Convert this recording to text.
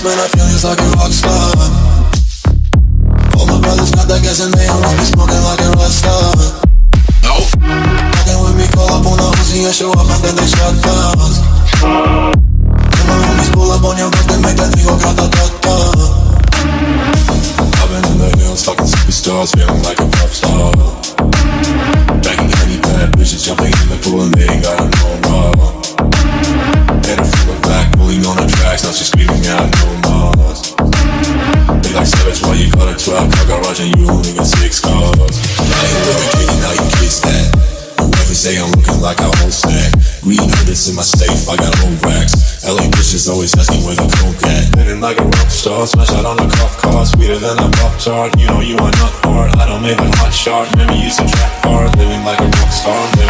man, I feel just like a rock star. All my brothers got that gas and they always be smoking like a rock star. Nope. Fucking with me, call up on the Uzi and show up and then they shut downs. And my homies pull up on your block and make that thing go grata-ta-ta. I've been in the hills, fucking superstars, feeling like a pop star. Banging any bad bitches, jumping in the pool and they ain't got no raw. Had her feeling back, pulling on the tracks, now she's screaming out no more. They like savage, why you got a 12 car garage and you only got 6 cars? I ain't living kidding, now you kiss that. Whoever say I'm looking like a whole snack. Green hooders in my safe, I got old racks. LA bitches always asking where the coke at. Living like a rock star, smash out on the cop car. Sweeter than a pop tart, you know you are not hard. I don't make a hot shot, never use a track bar. Living like a rock star.